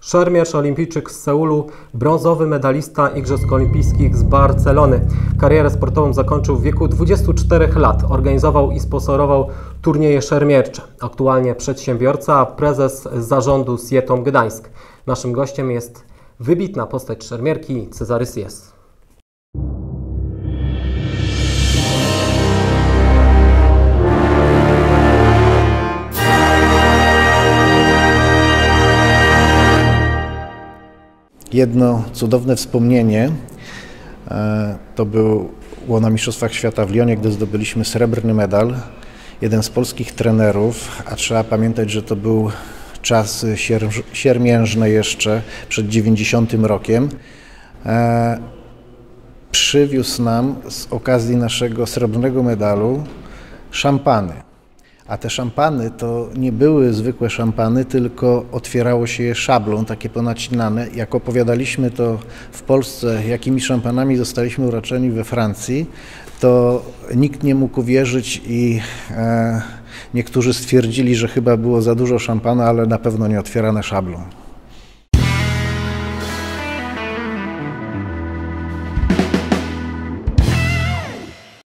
Szermierz, olimpijczyk z Seulu, brązowy medalista Igrzysk Olimpijskich z Barcelony. Karierę sportową zakończył w wieku 24 lat. Organizował i sponsorował turnieje szermiercze. Aktualnie przedsiębiorca, a prezes zarządu Sietom Gdańsk. Naszym gościem jest wybitna postać szermierki Cezary Sies. Jedno cudowne wspomnienie to było na Mistrzostwach Świata w Lyonie, gdy zdobyliśmy srebrny medal. Jeden z polskich trenerów, a trzeba pamiętać, że to był czas siermiężny jeszcze, przed 90 rokiem, przywiózł nam z okazji naszego srebrnego medalu szampany. A te szampany to nie były zwykłe szampany, tylko otwierało się je szablą, takie ponacinane. Jak opowiadaliśmy to w Polsce, jakimi szampanami zostaliśmy uraczeni we Francji, to nikt nie mógł uwierzyć i niektórzy stwierdzili, że chyba było za dużo szampana, ale na pewno nie otwierane szablą.